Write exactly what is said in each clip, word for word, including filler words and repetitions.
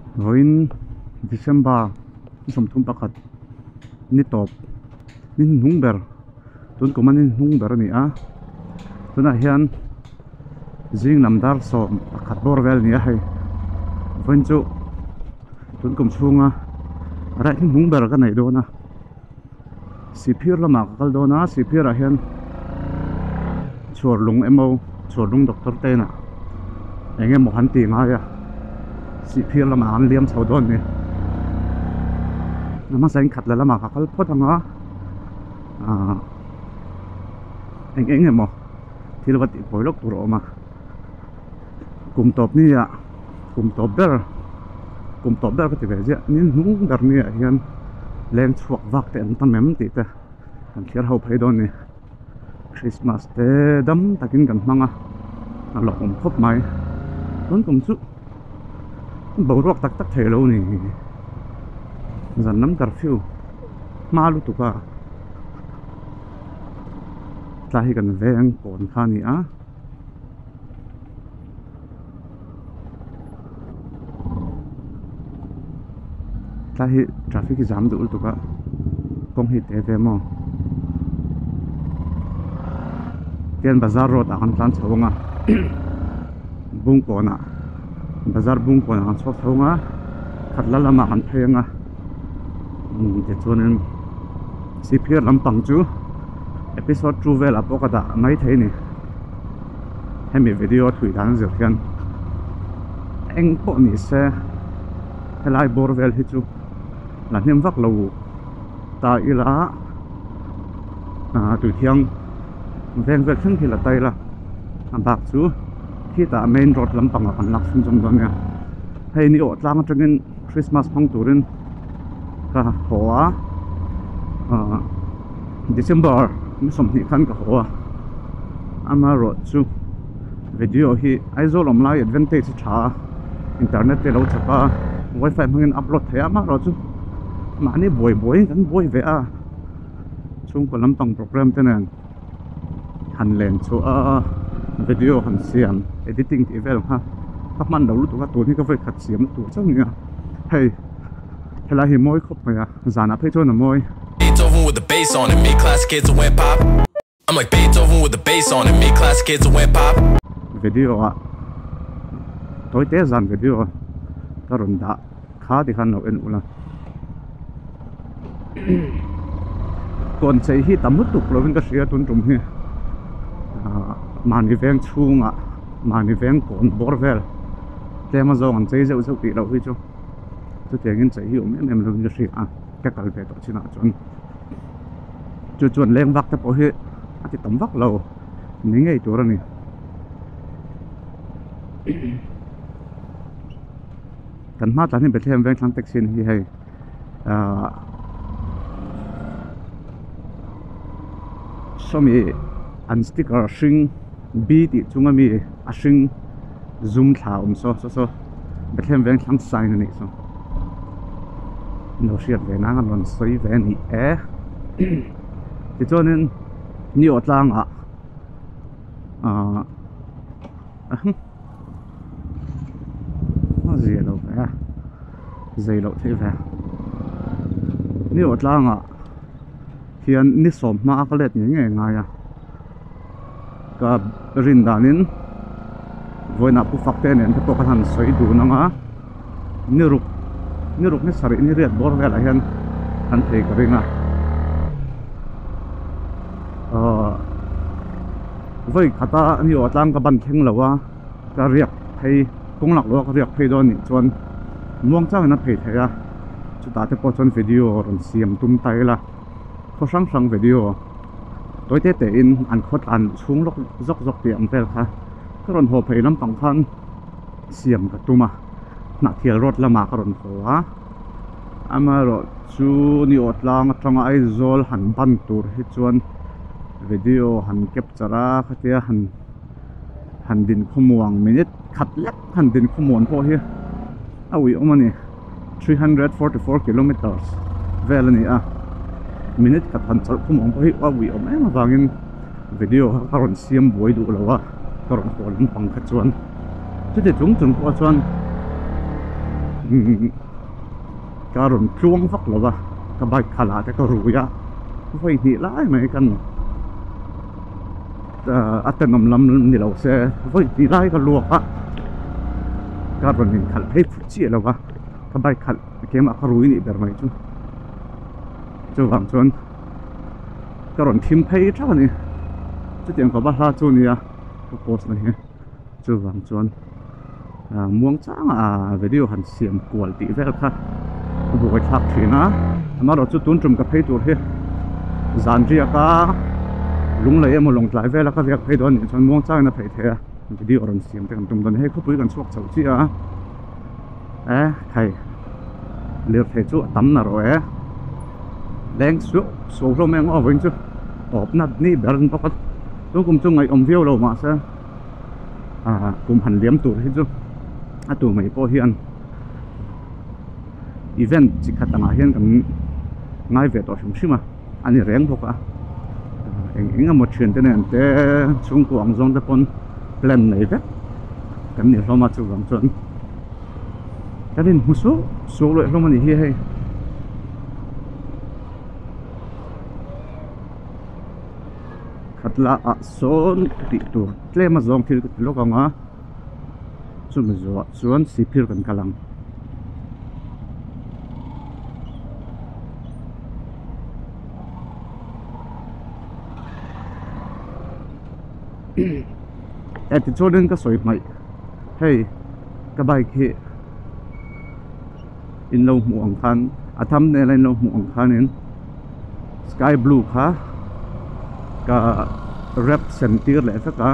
voin December som thum pakhat ni top nin hungber tun ko manin hungber ni a tuna hian jing namdar so pakhat borvel ni a hei voin chu tun kum chunga ra hin hungber ka nei do na sipir lama kal do na sipir a hian chorlung emo chorlung doctor te na enge mo han ti nga ya sipir lama an liam chho don ni nama sain khat la lama ka kal phot anga a eng eng emo thilwat poilok tur oma kum top ni ya kum top ber kum top ber ka ti ve je nin hung dar ni hian leng chuak vak te an tam mem ti te kan thlir ho phei don ni Christmas te dam takin kan hmanga a lok um khop mai don kum chu bo ruak tak tak thelo ni zan nam curfew malu tu ka tlahi kan veng pon kha ni a tlahi traffic jam du tu ka kong hi te te mo ken bazar road akan plan chhonga bung kona bazar bung kona an chhok chhonga khatla lama kan phenga te chuanin sipir lampang chu episode two vel apokada mai theini hemi video thui dan zir hian eng po ni se helai bor vel hi chu la hnem vak lo ta ila a tu thiang veng vel thung thila taila am bak chu khi ta main road lampang kan lak sun jom don ya hei ni o tlang atangin Christmas phang turin ka hoa a December mi som ni khan ka hoa ama road chu video hi aizol omlai advantage tha internet te lo chapa wifi mangin upload thaya ma ro chu mani boy boy kan boy ve a chung ko lampang program tenen han len chu a video han siam editing ti vel ha tak man lo lu tu ka tu ni ka ve khat siam tu chang nia hei hela hi moi khop ma ya zana phei chon na moi Beethoven with the bass on it, make class kids who went pop. I'm like Beethoven with the bass on it, make class kids who went pop. Video a toy te zan video tarun da kha ti khan no en ula kon sei hi tamut tuk lovin ka sia tun tum hi mani veng chunga mani veng kon borvel tlema zo an chei zeu zeu ti lo hi chu chu tiangin chei hi um em em lovin ka sia ka kal ve to china chon chu chuan leng vak te po hi ati tam vak lo ni ngei tur ani kan ma tani bethem veng thlang taxi hi hei a somi an sticker shing b ti chunga mi a shing zoom thla um so so so bethem veng thlang sign ani so no shiat ve na ngan soi ve ni e ti chonin ni otlang a a gì đâu vậy dây lậu thế vậy nếu ở làng à hiện nít sớm mà cái lết những ngày ngày à cả riêng đàn nín với nạp phúc tên nên cái bộ hành xoay đủ năng á nếu rục nếu rục nít sari nít riết bor về lại hiện hắn thấy cái riêng à với khata nếu ở làng cái ban theng lâu à cái riết thấy công lạc lo riak phei don ni chuan muang chang na phei theya chu ta te po chon video ron siam tum tai la kho sang sang video toy te te in an khot an chung lok zok zok ti am vel kha karon ho phei lam pang khan siam ka tuma na thial rot lama karon hoa ama ro chu ni otlang atanga ai zol han ban tur hi chuan video han capture khatia han han din khumuang minute khat lek han din khumon po hi awi omani three hundred forty-four kilometers velani a minute khat han chal khumong po hi awi om em awangin video karon siam boi du lawa karon hol pang kha chuan chu te chung chung po chuan karun pluang vak lova ka bike khala te ka ruya voi hi lai mai kan atenom lam ni lo se voi ti lai ka luaka karun ni khal phei phuchi lova ka bike khal kema ka rui ni ber mai chu chu wang chuan karun thim phei tha ni chu tiang ka ba hla chu ni a ko post na hi chu wang chuan muang chang a video han siam kwal ti vel kha bu kai thak thina ama ro chu tun tum ka phei tur he zan ria ka lung lai emo long tlai vela ka vek phei don ni chon muang chang na phei the video ron siam te kan tum don he khu pui kan chuak chau chi a eh khai lir the chu tam na ro e leng su so ro meng o wing chu op nat ni bern pakat tu kum chu ngai om viu lo ma sa à kum han liam tur hi chu a tu mai po hian event chi khatanga hian kan ngai ve to shum shima ani reng boka eng eng amo thien te nen te chung ku ang zong te pon plan nei ve kan ni hloma chu wang chon kanin musu so lo hloma ni hi hei khatla a son ti tu tlema zong thil lo ka nga chu mi zo chuan sipir kan kalang eti chodin ka soi mai hey ka bai khi in lo mu ang khan atham ne lai lo mu ang khanin sky blue kha ka rep sentir le ka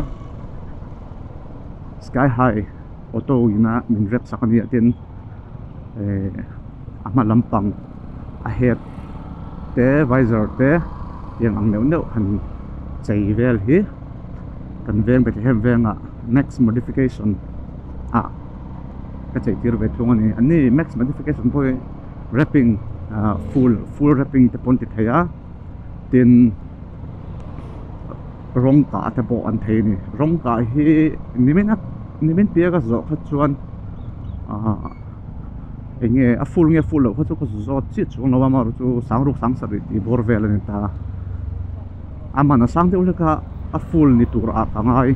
sky high auto ina min rep sakani atin eh ama lampang ahead te visor te yang ang neu neu han chei vel hi kan veng be hem venga next modification a ka chei tir ve thung ani ani max modification poi wrapping full full wrapping te pon ti thaya tin rong ka te bo an thei ni rong ka hi nimen nimen pia ka zo kha chuan a enge a full nge full lo kha chu ko zo chi chu no ma ru chu sang ru sang sa ri ti bor vel ani ta amana sang te ulka a full ni tur a pangai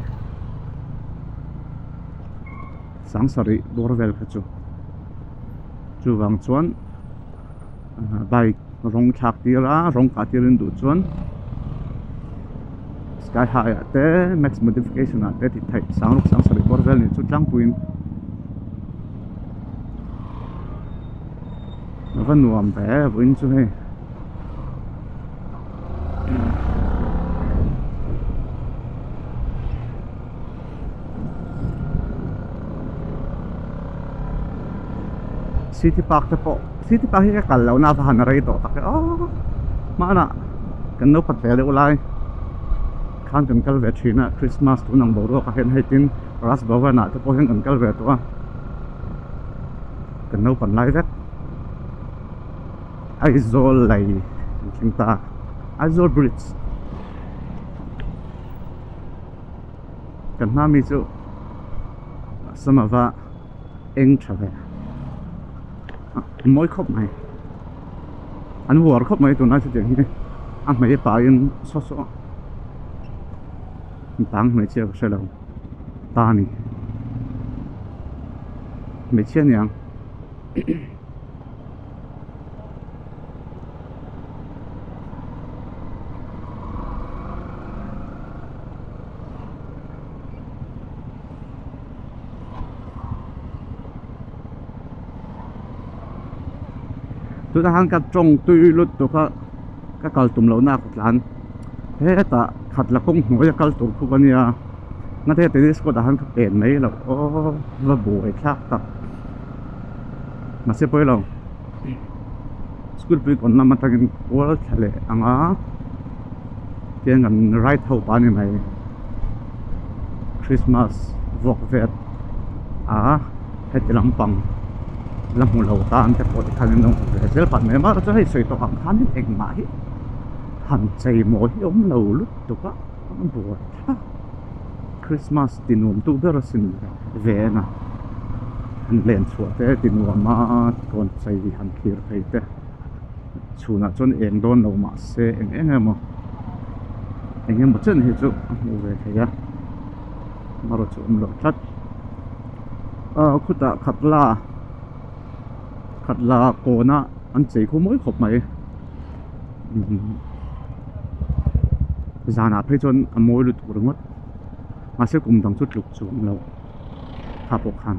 sang sari bor vel kha chu chu wang chuan bike rong thak tira rong ka tirin du chuan sky high te max modification ate ti thai sang ru sang sari bor vel ni chu tlang puin van nuam be win chu he City Park te po City Park hi ka kal na fa han rai to tak oh ma na kan no pat vele ulai khan kan kal ve thina Christmas tu nang bo ro ka hen heitin ras bawa na te po hen kan kal ve to kan no pan lai vet Aizol lai thingta Aizol Bridge kan na mi chu samava eng thave mỗi khóc mày anh vừa khóc mày tụi nó sẽ chuyện như thế anh mày bảo yên xót xót tăng mày chia cái đâu ta nè mày chia nhàng tôi đã hàng cắt trồng tùy lút tôi có các cal tùm lâu na cột lan thế ta khát là không nói cal tùm khu bên nhà ngay thế thì có đã hàng cắt bền mấy là ô và bùi khác tập mà sẽ bơi lòng school bị còn nằm trong world thale ang á tiếng anh right hậu bán này Christmas vok vet à hết làm bằng làm một lầu ta anh sẽ có thể khăn nông để phần này mà cho hay sợi tóc hàng khăn đến anh mãi hẳn chạy mỗi ống lầu lúc tục á buồn Christmas thì nôm tu bơ xin về nè an len chua te tin wa ma kon chai han khir thei te chuna chon eng don lo ma se eng eng emo eng emo chen hi chu mu ve theya maro chu um lo chat a khuta khatla khatla kona an chei khu moi khop mai zana phei chon amoi lu tur ngot ma se kum dang chu tluk chu um lo khapok khan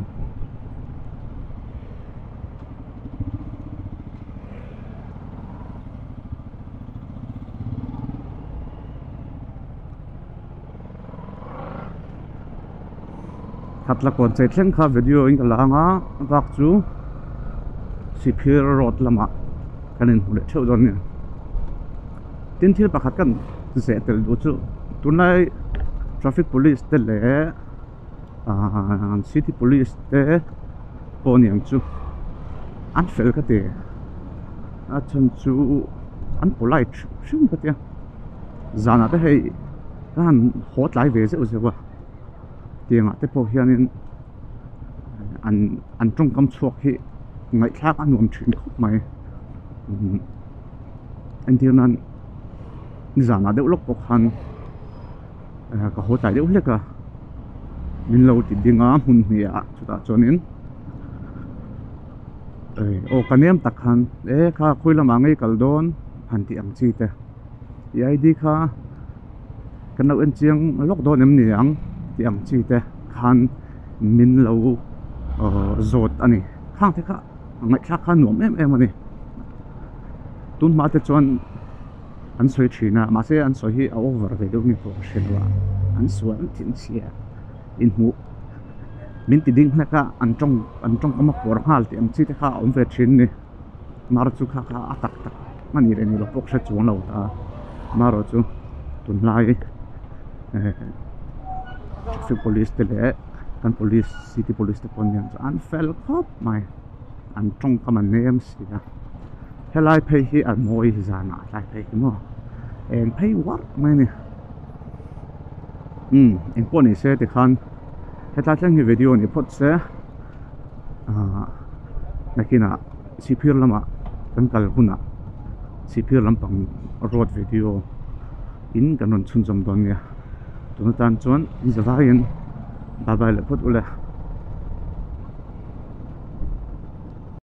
khatla kon chei thleng kha video in kalanga wak chu Sipir road lama kanin hule theu don ni tin thil pakhat kan se tel du chu tunai traffic police te le a city police te poniang chu an fel ka te a chon chu an polite shum ka te zana te hei kan hot lai ve se u se wa tianga te po hianin an an trong kam chuak hi ngai thak an nuam thin khop mai an tir nan zana deuh lok pok han ka hotai deuh hleka min lo ti dinga hun hnia chuta chonin ei o kanem tak han e kha khuilama ngai kaldon han ti ang chi te id kha kanau en chiang lok don em niang ti ang chi te khan min lo zot ani khang te kha ngai thak khan nuam em em ani tun ma te chon an soi thina ma se an soi hi a over ve deuh ni ko shenwa an suan tin sia in mu min ti ding hnaka an tong an tong kama por hal ti am chi te kha om ve thin ni mar chu kha kha atak tak mani re ni lo pok se chuan lo ta maro chu tun lai traffic police te le kan police city police te pon yan an fel khop mai an tong kama nem sia helai phei hi an moi zana lai phei mo en phei war mai ni um en poni se te khan heta tlang hi video ni phot se a nakina sipir lama kan kal huna sipir lampang road video in kanon chun jom don ya tunatan chuan in zawain babai le phot ule